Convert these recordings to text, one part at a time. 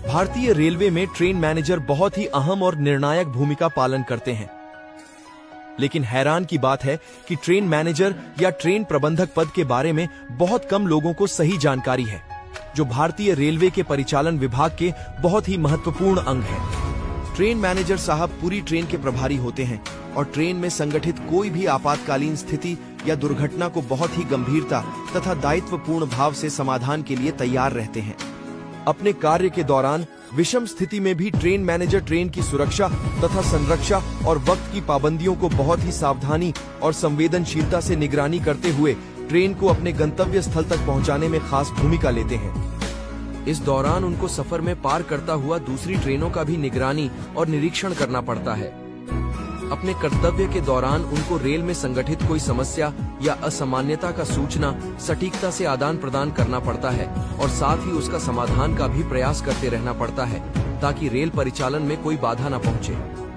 भारतीय रेलवे में train manager बहुत ही अहम और निर्णायक भूमिका पालन करते हैं। लेकिन हैरान की बात है कि ट्रेन मैनेजर या ट्रेन प्रबंधक पद के बारे में बहुत कम लोगों को सही जानकारी है, जो भारतीय रेलवे के परिचालन विभाग के बहुत ही महत्वपूर्ण अंग है। ट्रेन मैनेजर साहब पूरी ट्रेन के प्रभारी होते हैं और ट्रेन में संगठित कोई भी आपातकालीन स्थिति या दुर्घटना को बहुत ही गंभीरता तथा दायित्वपूर्ण भाव से समाधान के लिए तैयार रहते हैं। अपने कार्य के दौरान विषम स्थिति में भी ट्रेन मैनेजर ट्रेन की सुरक्षा तथा संरक्षा और वक्त की पाबंदियों को बहुत ही सावधानी और संवेदनशीलता से निगरानी करते हुए ट्रेन को अपने गंतव्य स्थल तक पहुंचाने में खास भूमिका लेते हैं। इस दौरान उनको सफर में पार करता हुआ दूसरी ट्रेनों का भी निगरानी और निरीक्षण करना पड़ता है। अपने कर्तव्य के दौरान उनको रेल में संगठित कोई समस्या या असामान्यता का सूचना सटीकता से आदान प्रदान करना पड़ता है और साथ ही उसका समाधान का भी प्रयास करते रहना पड़ता है ताकि रेल परिचालन में कोई बाधा न पहुंचे।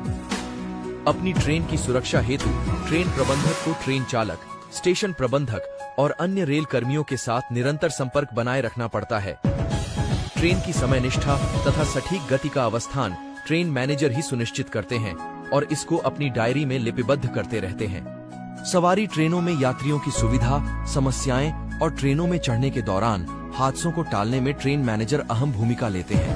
अपनी ट्रेन की सुरक्षा हेतु ट्रेन प्रबंधक को ट्रेन चालक, स्टेशन प्रबंधक और अन्य रेल कर्मियों के साथ निरंतर संपर्क बनाए रखना पड़ता है। ट्रेन की समय निष्ठा तथा सटीक गति का अवस्थान ट्रेन मैनेजर ही सुनिश्चित करते हैं और इसको अपनी डायरी में लिपिबद्ध करते रहते हैं। सवारी ट्रेनों में यात्रियों की सुविधा, समस्याएं और ट्रेनों में चढ़ने के दौरान हादसों को टालने में ट्रेन मैनेजर अहम भूमिका लेते हैं।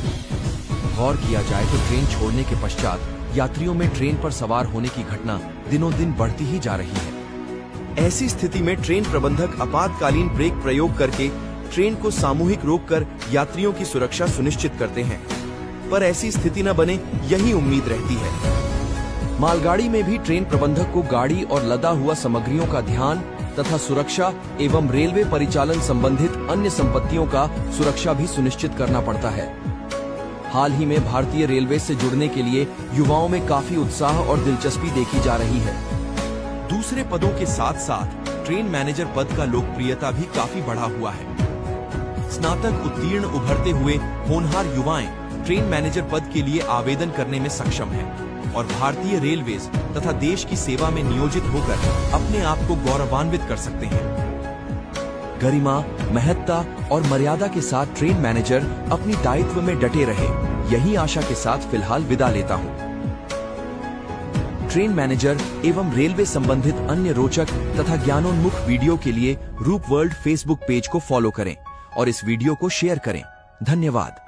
गौर किया जाए तो ट्रेन छोड़ने के पश्चात यात्रियों में ट्रेन पर सवार होने की घटना दिनों दिन बढ़ती ही जा रही है। ऐसी स्थिति में ट्रेन प्रबंधक आपातकालीन ब्रेक प्रयोग करके ट्रेन को सामूहिक रोककर यात्रियों की सुरक्षा सुनिश्चित करते हैं, पर ऐसी स्थिति न बने यही उम्मीद रहती है। मालगाड़ी में भी ट्रेन प्रबंधक को गाड़ी और लदा हुआ सामग्रियों का ध्यान तथा सुरक्षा एवं रेलवे परिचालन संबंधित अन्य संपत्तियों का सुरक्षा भी सुनिश्चित करना पड़ता है। हाल ही में भारतीय रेलवे से जुड़ने के लिए युवाओं में काफी उत्साह और दिलचस्पी देखी जा रही है। दूसरे पदों के साथ साथ ट्रेन मैनेजर पद का लोकप्रियता भी काफी बढ़ा हुआ है। स्नातक उत्तीर्ण उभरते हुए होनहार युवाएं ट्रेन मैनेजर पद के लिए आवेदन करने में सक्षम हैं और भारतीय रेलवेज तथा देश की सेवा में नियोजित होकर अपने आप को गौरवान्वित कर सकते हैं। गरिमा, महत्ता और मर्यादा के साथ ट्रेन मैनेजर अपनी दायित्व में डटे रहे, यही आशा के साथ फिलहाल विदा लेता हूं। ट्रेन मैनेजर एवं रेलवे संबंधित अन्य रोचक तथा ज्ञानोन्मुख वीडियो के लिए रूप वर्ल्ड फेसबुक पेज को फॉलो करें और इस वीडियो को शेयर करें। धन्यवाद।